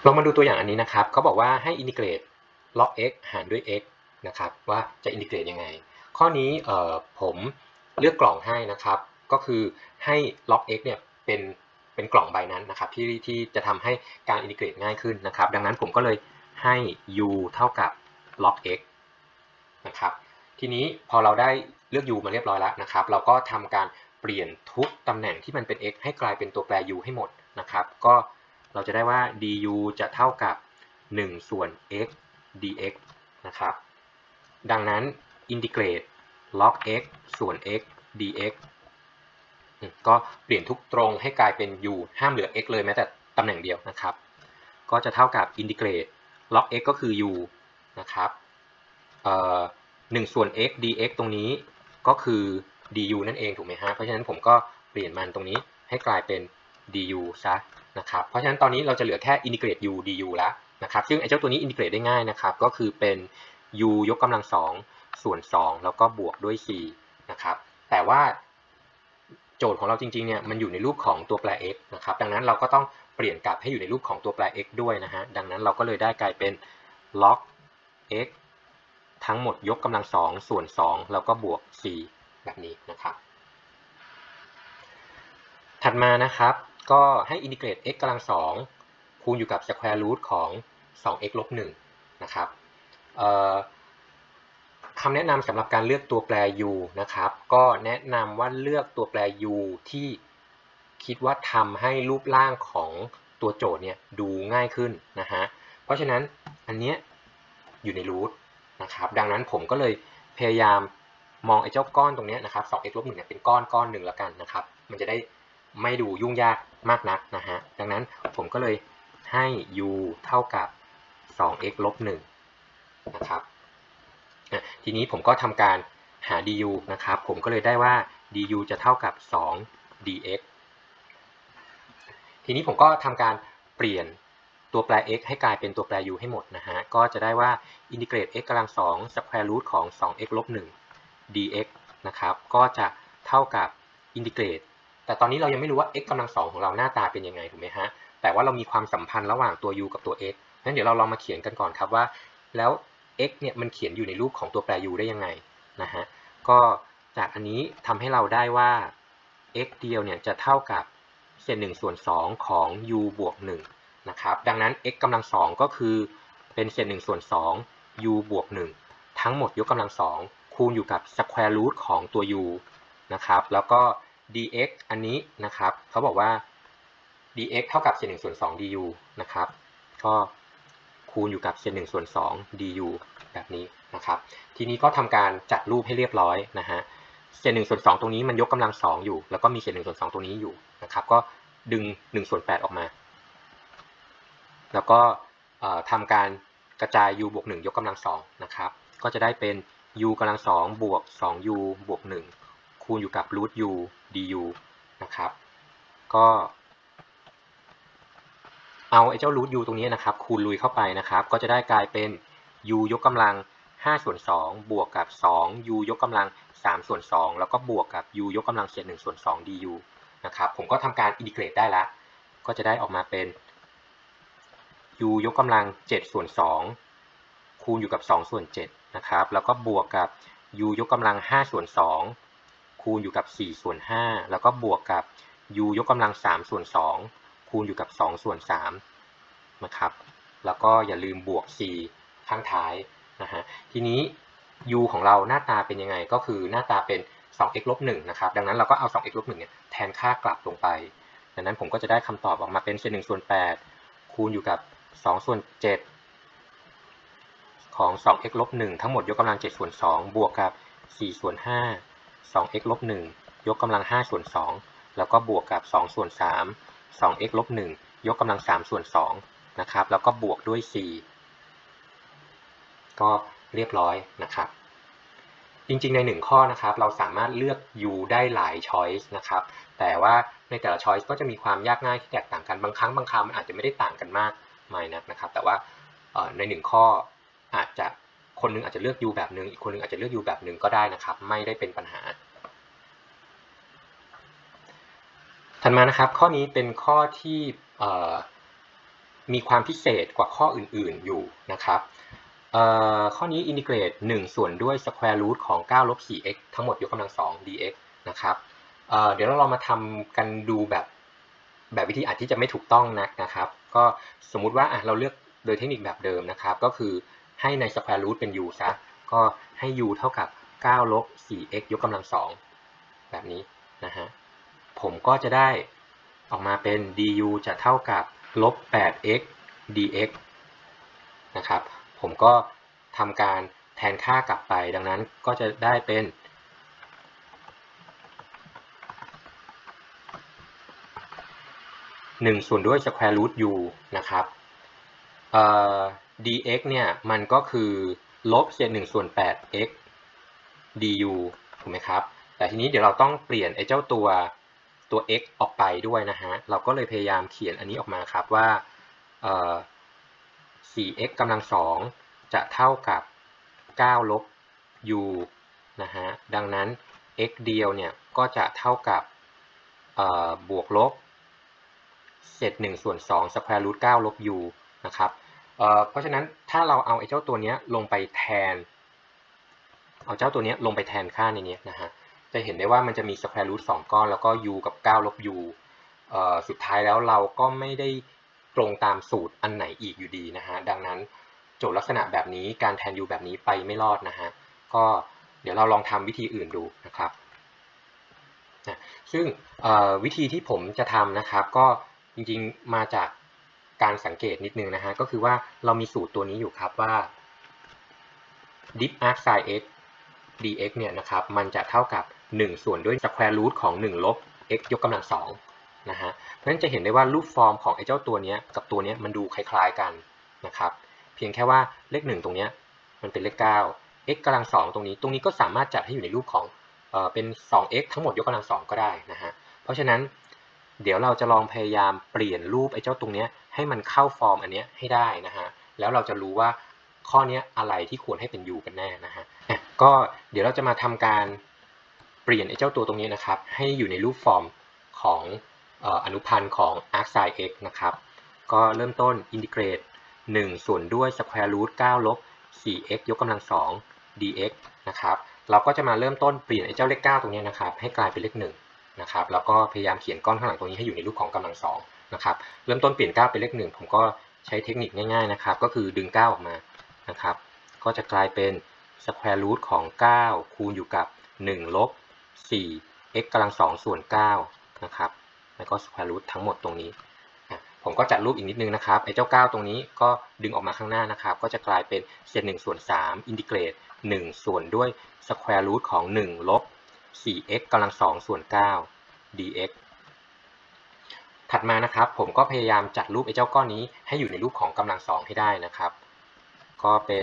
ลองมาดูตัวอย่างอันนี้นะครับเขาบอกว่าให้อินทิเกรต log x หารด้วย x นะครับว่าจะอินทิเกรตยังไงข้อนี้ผมเลือกกล่องให้นะครับก็คือให้ log x เนี่ยเป็นกล่องใบนั้นนะครับที่จะทำให้การอินทิเกรตง่ายขึ้นนะครับดังนั้นผมก็เลยให้ u เท่ากับ log x นะครับทีนี้พอเราได้เลือก u มาเรียบร้อยแล้วนะครับเราก็ทำการเปลี่ยนทุกตำแหน่งที่มันเป็น x ให้กลายเป็นตัวแปร u ให้หมดนะครับก็เราจะได้ว่า du จะเท่ากับ1ส่วน x dx นะครับดังนั้นอินทิเกรต log x ส่วน x dx ก็เปลี่ยนทุกตรงให้กลายเป็น u ห้ามเหลือ x เลยแม้แต่ตำแหน่งเดียวนะครับก็จะเท่ากับอินทิเกรต log x ก็คือ u นะครับ1ส่วน x dx ตรงนี้ก็คือ du นั่นเองถูกไหมฮะเพราะฉะนั้นผมก็เปลี่ยนมันตรงนี้ให้กลายเป็น du ซะนะครับเพราะฉะนั้นตอนนี้เราจะเหลือแค่อินทิเกรต u du แล้วนะครับซึ่งไอ้เจ้าตัวนี้อินทิเกรตได้ง่ายนะครับก็คือเป็น u ยกกำลัง2ส่วน2แล้วก็บวกด้วย4นะครับแต่ว่าโจทย์ของเราจริงๆเนี่ยมันอยู่ในรูปของตัวแปร x นะครับดังนั้นเราก็ต้องเปลี่ยนกลับให้อยู่ในรูปของตัวแปร x ด้วยนะฮะดังนั้นเราก็เลยได้กลายเป็น log x ทั้งหมดยกกำลัง2ส่วน2แล้วก็บวก4แบบนี้นะครับถัดมานะครับก็ให้อินทิเกรต x กำลัง2คูณอยู่กับ square root ของ 2x ลบ1นะครับคำแนะนำสำหรับการเลือกตัวแปร u นะครับก็แนะนำว่าเลือกตัวแปร u ที่คิดว่าทำให้รูปร่างของตัวโจทย์เนี่ยดูง่ายขึ้นนะฮะเพราะฉะนั้นอันนี้อยู่ในรูทนะครับดังนั้นผมก็เลยพยายามมองไอ้เจ้าก้อนตรงนี้นะครับ 2x ลบ1เนี่ยเป็นก้อนหนึ่งแล้วกันนะครับมันจะได้ไม่ดูยุ่งยากมากนักนะฮะดังนั้นผมก็เลยให้ u เท่ากับ 2x ลบ1นะครับทีนี้ผมก็ทำการหา du นะครับผมก็เลยได้ว่า du จะเท่ากับ2 dx ทีนี้ผมก็ทำการเปลี่ยนตัวแปร x ให้กลายเป็นตัวแปร u ให้หมดนะฮะก็จะได้ว่าอินทิเกรต x กำลัง2 square root ของ 2x ลบ1 dx นะครับก็จะเท่ากับอินทิเกรตแต่ตอนนี้เรายังไม่รู้ว่า x กำลัง2ของเราหน้าตาเป็นยังไงถูกไหมฮะแต่ว่าเรามีความสัมพันธ์ระหว่างตัว u กับตัว x งั้นเดี๋ยวเราลองมาเขียนกันก่อนครับว่าแล้ว x เนี่ยมันเขียนอยู่ในรูปของตัวแปร u ได้ยังไงนะฮะก็จากอันนี้ทำให้เราได้ว่า x เดียวเนี่ยจะเท่ากับเศษ1ส่วน2ของ u บวก1นะครับดังนั้น x กำลัง2ก็คือเป็นเศษ1ส่วน2 u บวก1ทั้งหมดยกกำลัง2คูณอยู่กับ square root ของตัว u นะครับแล้วก็ dx อันนี้นะครับเขาบอกว่า dx เท่ากับเศษ1ส่วน2 du นะครับก็คูณอยู่กับเศษ1ส่วน2 du แบบนี้นะครับทีนี้ก็ทำการจัดรูปให้เรียบร้อยนะฮะเศษ1ส่วน2ตรงนี้มันยกกำลัง2อยู่แล้วก็มีเศษ1ส่วน2ตรงนี้อยู่นะครับก็ดึง1ส่วน8ออกมาแล้วก็ทำการกระจาย u บวก1ยกกำลัง2นะครับก็จะได้เป็น u กำลัง2บวก 2u บวก1คูณอยู่กับ root u du นะครับก็เอาไอ้เจ้า root u ตรงนี้นะครับคูณลุยเข้าไปนะครับก็จะได้กลายเป็น u ยกกำลัง5ส่วน2บวกกับ 2u ยกกำลัง3ส่วน2แล้วก็บวกกับ u ยกกำลังเศษ1ส่วน2 du นะครับผมก็ทำการอินทิเกรตได้แล้วก็จะได้ออกมาเป็น u ยกกำลัง7ส่วน2คูณอยู่กับ2ส่วน7นะครับแล้วก็บวกกับ u ยกกำลัง5ส่วน2คูณอยู่กับ4ส่วน5แล้วก็บวกกับ u ยกกำลัง3ส่วน2คูณอยู่กับ2ส่วน3นะครับแล้วก็อย่าลืมบวก4ข้างท้ายนะฮะทีนี้ u ของเราหน้าตาเป็นยังไงก็คือหน้าตาเป็น 2x ลบ1นะครับดังนั้นเราก็เอา 2x ลบ1เนี่ยแทนค่ากลับลงไปดังนั้นผมก็จะได้คำตอบออกมาเป็นเศษ1ส่วน8คูณอยู่กับ2ส่วน7ของ 2x ลบ1ทั้งหมดยกกำลัง7ส่วน2บวกกับ4ส่วน5 2x ลบ1ยกกำลัง5ส่วน2แล้วก็บวกกับ2ส่วน3 2x ลบ1ยกกำลัง3ส่วน2นะครับแล้วก็บวกด้วย4ก็เรียบร้อยนะครับจริงๆใน1ข้อนะครับเราสามารถเลือก u ได้หลาย choice นะครับแต่ว่าในแต่ละ choice ก็จะมีความยากง่ายที่แตกต่างกันบางครั้งบางคราวมันอาจจะไม่ได้ต่างกันมากมายนักนะครับแต่ว่าใน1ข้ออาจจะคนนึงอาจจะเลือก u แบบนึงอีกคนนึงอาจจะเลือก u แบบนึงก็ได้นะครับไม่ได้เป็นปัญหาถัดมานะครับข้อนี้เป็นข้อที่มีความพิเศษกว่าข้ออื่นๆอยู่นะครับข้อนี้อินทิเกรต1ส่วนด้วย square root ของ9ลบ 4x ทั้งหมดยกกำลัง2 dx นะครับเดี๋ยวเราลองมาทำกันดูแบบวิธีอาจที่จะไม่ถูกต้องนะครับก็สมมุติว่าเราเลือกโดยเทคนิคแบบเดิมนะครับก็คือให้ใน square root เป็น u ซะก็ให้ u เท่ากับ9ลบ 4x ยกกำลัง2แบบนี้นะฮะผมก็จะได้ออกมาเป็น du จะเท่ากับลบ 8x dx นะครับผมก็ทำการแทนค่ากลับไปดังนั้นก็จะได้เป็น1ส่วนด้วย square root u นะครับdx เนี่ยมันก็คือลบเศษ1ส่วน 8x du ถูกไหมครับแต่ทีนี้เดี๋ยวเราต้องเปลี่ยนไอ้เจ้าตัว x ออกไปด้วยนะฮะเราก็เลยพยายามเขียนอันนี้ออกมาครับว่า4x กำลัง2จะเท่ากับ9ลบ u นะฮะดังนั้น x เดียวเนี่ยก็จะเท่ากับบวกลบเศษ1ส่วน2 square root 9ลบ u นะครับเพราะฉะนั้นถ้าเราเอาไอ้เจ้าตัวนี้ลงไปแทนค่าในนี้นะฮะจะเห็นได้ว่ามันจะมี square root 2ก้อนแล้วก็ u กับ9ลบ u สุดท้ายแล้วเราก็ไม่ได้ตรงตามสูตรอันไหนอีกอยู่ดีนะฮะดังนั้นโจทย์ลักษณะแบบนี้การแทน u แบบนี้ไปไม่รอดนะฮะก็เดี๋ยวเราลองทำวิธีอื่นดูนะครับซึ่งวิธีที่ผมจะทำนะครับก็จริงๆมาจากการสังเกตนิดนึงนะฮะก็คือว่าเรามีสูตรตัวนี้อยู่ครับว่า dip arc sin x dx เนี่ยนะครับมันจะเท่ากับ1ส่วนด้วย square root ของ1ลบ x ยกกำลัง2นะฮะเพราะฉะนั้นจะเห็นได้ว่ารูปฟอร์มของไอ้เจ้าตัวนี้กับตัวนี้มันดูคล้ายๆกันนะครับเพียงแค่ว่าเลข1ตรงนี้มันเป็นเลข9 x กำลัง2ตรงนี้ก็สามารถจัดให้อยู่ในรูปของเป็น 2x ทั้งหมดยกกำลัง2ก็ได้นะฮะเพราะฉะนั้นเดี๋ยวเราจะลองพยายามเปลี่ยนรูปไอ้เจ้าตรงนี้ให้มันเข้าฟอร์มอันนี้ให้ได้นะฮะแล้วเราจะรู้ว่าข้อนี้อะไรที่ควรให้เป็น u กันแน่นะฮะก็เดี๋ยวเราจะมาทำการเปลี่ยนไอ้เจ้าตัวตรงนี้นะครับให้อยู่ในรูปฟอร์มของอนุพันธ์ของ arc sin x นะครับก็เริ่มต้นอินทิเกรต1ส่วนด้วย square root 9ลบ 4x ยกกำลัง2 dx นะครับเราก็จะมาเริ่มต้นเปลี่ยนไอ้เจ้าเลข9ตรงนี้นะครับให้กลายเป็นเลข1นะครับแล้วก็พยายามเขียนก้อนข้างหลังตรงนี้ให้อยู่ในรูปของกำลัง2นะครับเริ่มต้นเปลี่ยน9เป็นเลข1ผมก็ใช้เทคนิคง่ายๆนะครับก็คือดึง9ออกมานะครับก็จะกลายเป็น square root ของ9คูณอยู่กับ1ลบ 4x กำลัง2ส่วน9นะครับแล้วก็ square root ทั้งหมดตรงนี้ผมก็จัดรูปอีกนิดนึงนะครับไอ้เจ้า9ตรงนี้ก็ดึงออกมาข้างหน้านะครับก็จะกลายเป็นเศษ1ส่วน3อินทิเกรต1ส่วนด้วย square root ของ1ลบ 4x กำลัง2ส่วน9 dx ถัดมานะครับผมก็พยายามจัดรูปไอ้เจ้าก้อนนี้ให้อยู่ในรูปของกำลัง2ให้ได้นะครับก็เป็น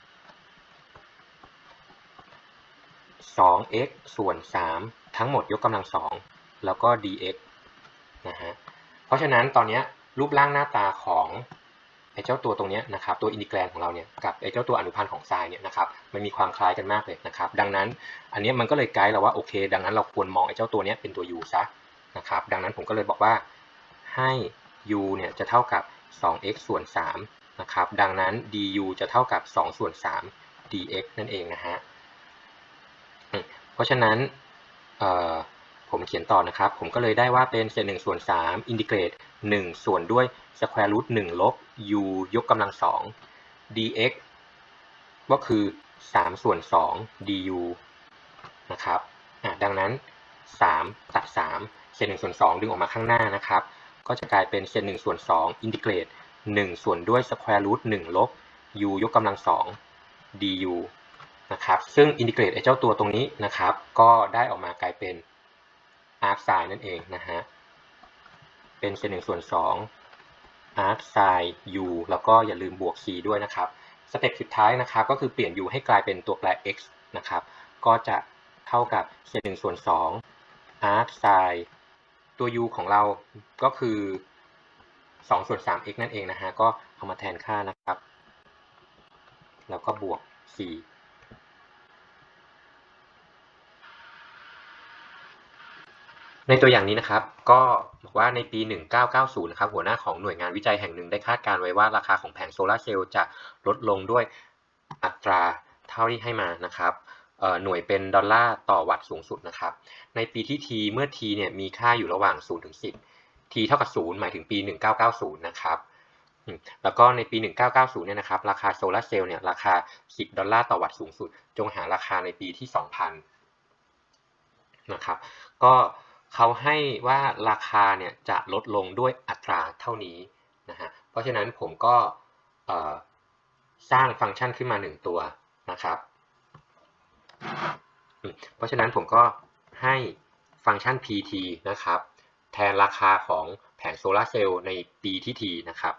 2x ส่วน3ทั้งหมดยกกำลัง2แล้วก็ dx นะฮะเพราะฉะนั้นตอนนี้รูปร่างหน้าตาของไอ้เจ้าตัวตรงนี้นะครับตัวอินทิแกรนของเราเนี่ยกับไอ้เจ้าตัวอนุพันธ์ของไซน์เนี่ยนะครับมันมีความคล้ายกันมากเลยนะครับดังนั้นอันนี้มันก็เลยไกด์เราว่าโอเคดังนั้นเราควรมองไอ้เจ้าตัวนี้เป็นตัว u ซะนะครับดังนั้นผมก็เลยบอกว่าให้ u เนี่ยจะเท่ากับ 2x ส่วน3นะครับดังนั้น du จะเท่ากับ2ส่วน3 dx นั่นเองนะฮะเพราะฉะนั้นผมเขียนต่อนะครับผมก็เลยได้ว่าเป็นเศษ1ส่วน3อินทิเกรต1ส่วนด้วย square root 1ลบ u ยกกำลัง2 dx ก็คือ3ส่วน2 du นะครับดังนั้น3ตัด3เศษ1ส่วน2ดึงออกมาข้างหน้านะครับก็จะกลายเป็นเศษ1ส่วน2อินทิเกรต1ส่วนด้วย square root 1ลบ u ยกกำลัง2 du นะครับซึ่งอินทิเกรตไอ้เจ้าตัวตรงนี้นะครับก็ได้ออกมากลายเป็น arc sin นั่นเองนะฮะเป็นเศษ1ส่วน2 arc sin u แล้วก็อย่าลืมบวก c ด้วยนะครับสเต็ปสุดท้ายนะครับก็คือเปลี่ยน u ให้กลายเป็นตัวแปร x นะครับก็จะเท่ากับเศษ1ส่วน2 arc sin ตัว u ของเราก็คือ2ส่วน 3x นั่นเองนะฮะก็เอามาแทนค่านะครับแล้วก็บวก c ในตัวอย่างนี้นะครับก็บอกว่าในปี 1990 นะครับหัวหน้าของหน่วยงานวิจัยแห่งหนึ่งได้คาดการณ์ไว้ว่าราคาของแผงโซลาร์เซลล์จะลดลงด้วยอัตราเท่าที่ให้มานะครับหน่วยเป็นดอลลาร์ต่อวัตต์สูงสุดนะครับในปีที่ t เมื่อ t เนี่ยมีค่าอยู่ระหว่าง0ถึง10 t เท่ากับ0หมายถึงปี 1990 นะครับแล้วก็ในปี 1990 เนี่ยนะครับราคาโซลาร์เซลล์เนี่ยราคา10 ดอลลาร์ต่อวัตต์สูงสุดจงหาราคาในปีที่ 2000 นะครับก็เขาให้ว่าราคาเนี่ยจะลดลงด้วยอัตราเท่านี้นะฮะเพราะฉะนั้นผมก็สร้างฟังก์ชันขึ้นมา1ตัวนะครับเพราะฉะนั้นผมก็ให้ฟังก์ชัน pt นะครับแทนราคาของแผงโซลาร์เซลล์ในปีที่ t นะครับ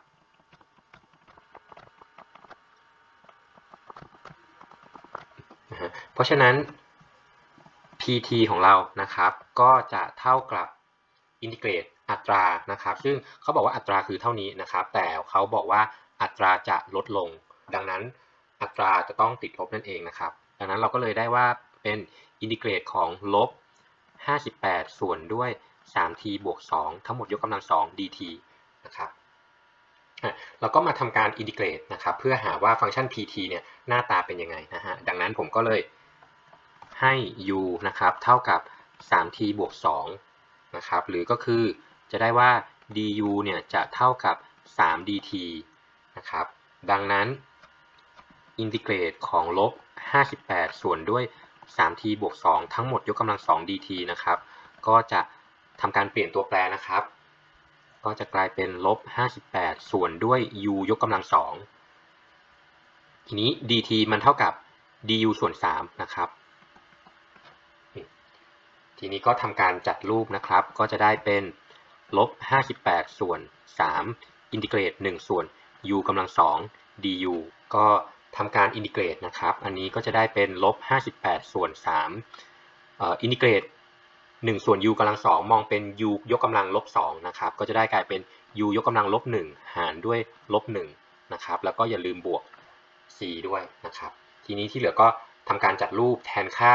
เพราะฉะนั้น pt ของเรานะครับก็จะเท่ากับอินทิเกรตอัตรานะครับซึ่งเขาบอกว่าอัตราคือเท่านี้นะครับแต่เขาบอกว่าอัตราจะลดลงดังนั้นอัตราจะต้องติดลบนั่นเองนะครับดังนั้นเราก็เลยได้ว่าเป็นอินทิเกรตของลบ58ส่วนด้วย 3t บวก 2ทั้งหมดยกกำลัง 2 dt นะครับเราก็มาทำการอินทิเกรตนะครับเพื่อหาว่าฟังก์ชัน pt เนี่ยหน้าตาเป็นยังไงนะฮะดังนั้นผมก็เลยให้ u นะครับเท่ากับ 3t บวก 2นะครับหรือก็คือจะได้ว่า du เนี่ยจะเท่ากับ 3dt นะครับดังนั้นอินทิเกรตของลบ58ส่วนด้วย 3t บวก 2ทั้งหมดยกกำลัง 2 dt นะครับก็จะทำการเปลี่ยนตัวแปรนะครับก็จะกลายเป็นลบ58ส่วนด้วย u ยกกำลัง 2ทีนี้ dt มันเท่ากับ du ส่วน 3นะครับทีนี้ก็ทำการจัดรูปนะครับก็จะได้เป็นลบ58ส่วน3อินทิเกรต1ส่วน u กำลัง 2 du ก็ทำการอินทิเกรตนะครับอันนี้ก็จะได้เป็นลบ58ส่วน3อินทิเกรต1ส่วน u กำลัง 2มองเป็น u ยกกำลังลบ2นะครับก็จะได้กลายเป็น u ยกกำลังลบ1หารด้วยลบ1นะครับแล้วก็อย่าลืมบวก c ด้วยนะครับทีนี้ที่เหลือก็ทำการจัดรูปแทนค่า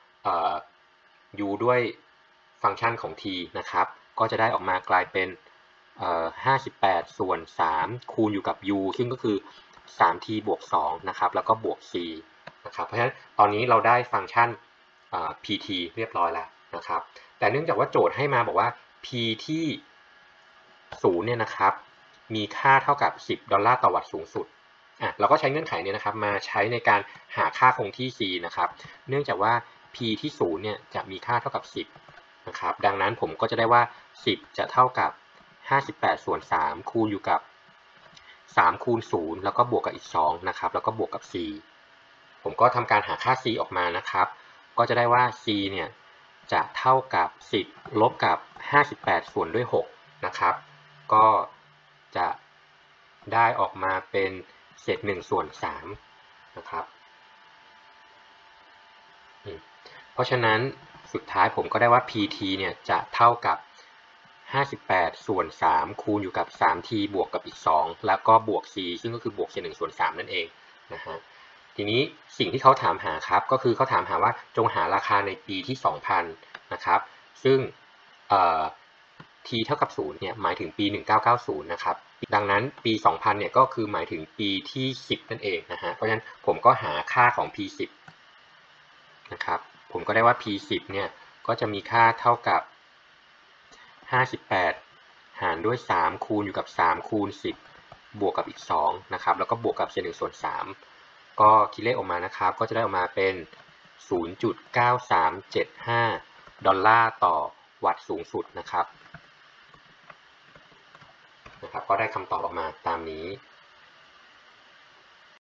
u ด้วยฟังก์ชันของ t นะครับก็จะได้ออกมากลายเป็น58ส่วน3คูณอยู่กับ u ซึ่งก็คือ 3t บวก2นะครับแล้วก็บวก c นะครับเพราะฉะนั้นตอนนี้เราได้ฟังก์ชันpt เรียบร้อยแล้วนะครับแต่เนื่องจากว่าโจทย์ให้มาบอกว่า p ที่0เนี่ยนะครับมีค่าเท่ากับ10 ดอลลาร์ต่อวัตต์สูงสุดเราก็ใช้เงื่อนไขนี้นะครับมาใช้ในการหาค่าคงที่ c นะครับเนื่องจากว่า p ที่0เนี่ยจะมีค่าเท่ากับ10นะครับดังนั้นผมก็จะได้ว่า10จะเท่ากับ58ส่วน3คูณอยู่กับ3คูณ0แล้วก็บวกกับอีก2นะครับแล้วก็บวกกับ c ผมก็ทำการหาค่า c ออกมานะครับก็จะได้ว่า c เนี่ยจะเท่ากับ10ลบกับ58ส่วนด้วย6นะครับก็จะได้ออกมาเป็นเศษ1ส่วน3นะครับเพราะฉะนั้นสุดท้ายผมก็ได้ว่า pt เนี่ยจะเท่ากับ58ส่วน3คูณอยู่กับ 3t บวกกับอีก2แล้วก็บวก c ซึ่งก็คือบวกเศษ1ส่วน3นั่นเองนะฮะทีนี้สิ่งที่เขาถามหาครับก็คือเขาถามหาว่าจงหาราคาในปีที่ 2000 นะครับซึ่งt เท่ากับ0เนี่ยหมายถึงปี 1990 นะครับดังนั้นปี 2000 เนี่ยก็คือหมายถึงปีที่10นั่นเองนะฮะเพราะฉะนั้นผมก็หาค่าของ p10 นะครับผมก็ได้ว่า p10 เนี่ยก็จะมีค่าเท่ากับ58หารด้วย3คูณอยู่กับ3คูณ10บวกกับอีก2นะครับแล้วก็บวกกับเศษ1ส่วน3ก็คิดเลขออกมานะครับก็จะได้ออกมาเป็น 0.9375 ดอลลาร์ต่อวัตต์สูงสุดนะครับก็ได้คำตอบออกมาตามนี้